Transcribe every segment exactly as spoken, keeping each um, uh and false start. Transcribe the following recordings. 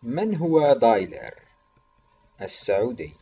من هو دايلر السعودي؟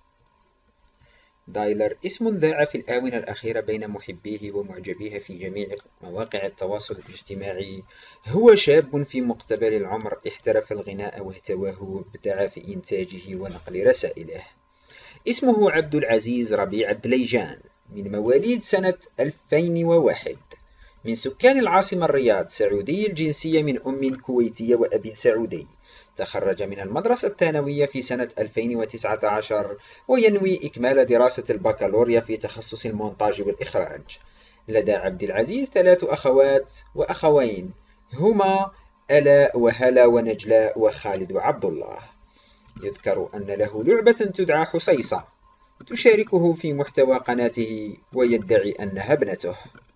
دايلر اسم ذاع في الآونة الأخيرة بين محبيه ومعجبيه في جميع مواقع التواصل الاجتماعي. هو شاب في مقتبل العمر احترف الغناء واهتواه وابدع في إنتاجه ونقل رسائله. اسمه عبد العزيز ربيع دليجان، من مواليد سنة ألفين وواحد، من سكان العاصمة الرياض، سعودي الجنسية من أم كويتية وأب سعودي. تخرج من المدرسة الثانوية في سنة ألفين وتسعة عشر، وينوي إكمال دراسة البكالوريا في تخصص المونتاج والإخراج. لدى عبد العزيز ثلاث أخوات وأخوين، هما ألا وهلا ونجلاء وخالد وعبد الله. يذكر أن له لعبة تدعى حصيصة تشاركه في محتوى قناته، ويدعي أنها ابنته.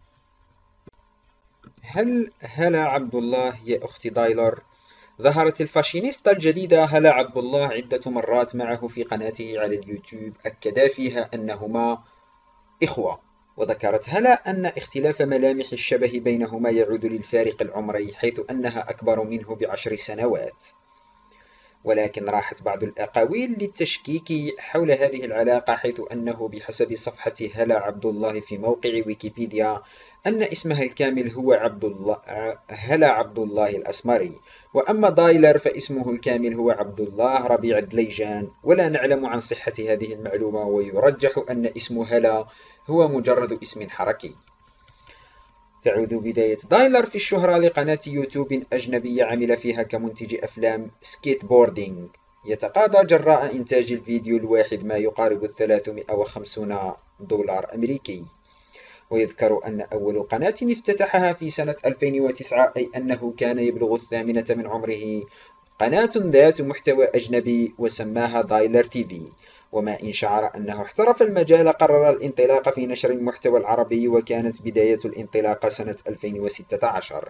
هل هلا عبد الله يا أخت دايلر؟ ظهرت الفاشينيستا الجديدة هلا عبد الله عدة مرات معه في قناته على اليوتيوب، أكدا فيها أنهما إخوة، وذكرت هلا أن اختلاف ملامح الشبه بينهما يعود للفارق العمري، حيث أنها أكبر منه بعشر سنوات. ولكن راحت بعض الأقاويل للتشكيك حول هذه العلاقة، حيث أنه بحسب صفحة هلا عبد الله في موقع ويكيبيديا أن اسمها الكامل هو عبد الله هلا عبد الله الأسمري، وأما دايلر فاسمه الكامل هو عبد الله ربيع دليجان، ولا نعلم عن صحة هذه المعلومة، ويرجح أن اسم هلا هو مجرد اسم حركي. تعود بداية دايلر في الشهرة لقناة يوتيوب أجنبية عمل فيها كمنتج أفلام سكيت بوردينج، يتقاضى جراء إنتاج الفيديو الواحد ما يقارب ثلاثمائة وخمسين دولار أمريكي. ويذكر أن أول قناة افتتحها في سنة ألفين وتسعة، أي أنه كان يبلغ الثامنة من عمره، قناة ذات محتوى أجنبي وسماها دايلر تي في. وما إن شعر أنه احترف المجال، قرر الانطلاق في نشر المحتوى العربي، وكانت بداية الانطلاق سنة ألفين وستة عشر.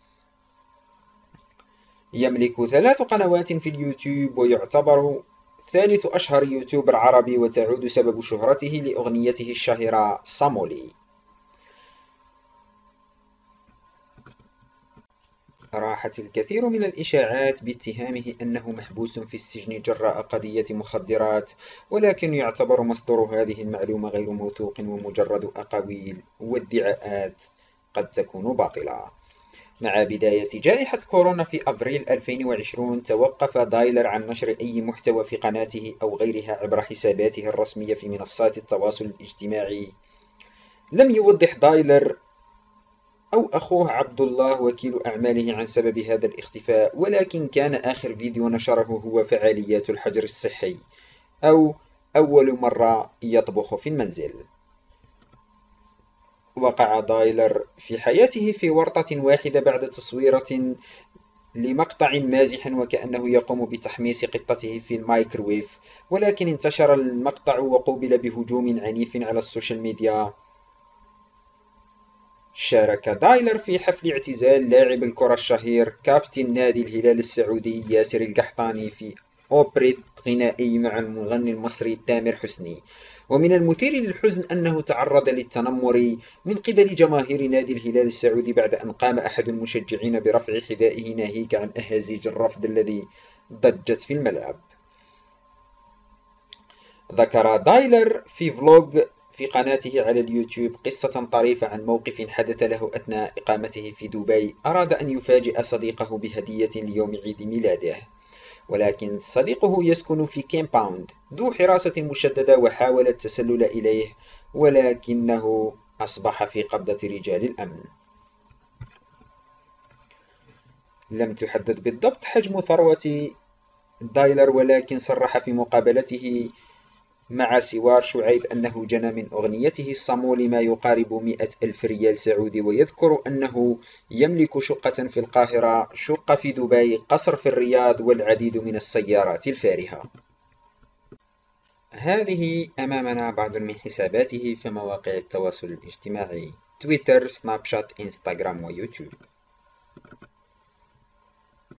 يملك ثلاث قنوات في اليوتيوب، ويعتبر ثالث أشهر يوتيوبر عربي، وتعود سبب شهرته لأغنيته الشهيرة صامولي. راحت الكثير من الإشاعات باتهامه أنه محبوس في السجن جراء قضية مخدرات، ولكن يعتبر مصدر هذه المعلومة غير موثوق ومجرد أقاويل وادعاءات قد تكون باطلة. مع بداية جائحة كورونا في أبريل ألفين وعشرين، توقف دايلر عن نشر أي محتوى في قناته أو غيرها عبر حساباته الرسمية في منصات التواصل الاجتماعي. لم يوضح دايلر أو أخوه عبد الله وكيل أعماله عن سبب هذا الاختفاء، ولكن كان آخر فيديو نشره هو فعاليات الحجر الصحي، أو أول مرة يطبخ في المنزل. وقع دايلر في حياته في ورطة واحدة بعد تصويرة لمقطع مازح وكأنه يقوم بتحميص قطته في الميكروويف، ولكن انتشر المقطع وقوبل بهجوم عنيف على السوشيال ميديا. شارك دايلر في حفل اعتزال لاعب الكرة الشهير كابتن نادي الهلال السعودي ياسر القحطاني في أوبريت غنائي مع المغني المصري تامر حسني. ومن المثير للحزن أنه تعرض للتنمر من قبل جماهير نادي الهلال السعودي بعد أن قام أحد المشجعين برفع حذائه ناهيك عن أهازيج الرفض الذي ضجت في الملعب. ذكر دايلر في فلوج في قناته على اليوتيوب قصة طريفة عن موقف حدث له أثناء إقامته في دبي. أراد أن يفاجئ صديقه بهدية ليوم عيد ميلاده، ولكن صديقه يسكن في كيمباوند ذو حراسة مشددة، وحاول التسلل إليه، ولكنه أصبح في قبضة رجال الأمن. لم تحدد بالضبط حجم ثروة دايلر، ولكن صرح في مقابلته مع سوار شعيب أنه جنى من أغنيته الصامولي ما يقارب مئة ألف ريال سعودي، ويذكر أنه يملك شقة في القاهرة، شقة في دبي، قصر في الرياض، والعديد من السيارات الفارهة. هذه أمامنا بعض من حساباته في مواقع التواصل الاجتماعي: تويتر، سناب شات، إنستغرام، ويوتيوب.